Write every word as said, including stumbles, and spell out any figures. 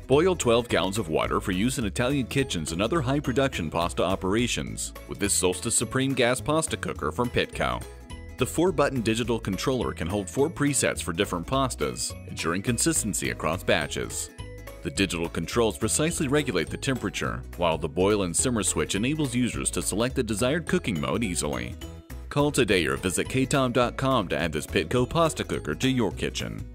Boil twelve gallons of water for use in Italian kitchens and other high-production pasta operations with this Solstice Supreme Gas Pasta Cooker from Pitco. The four-button digital controller can hold four presets for different pastas, ensuring consistency across batches. The digital controls precisely regulate the temperature, while the boil and simmer switch enables users to select the desired cooking mode easily. Call today or visit K Tom dot com to add this Pitco pasta cooker to your kitchen.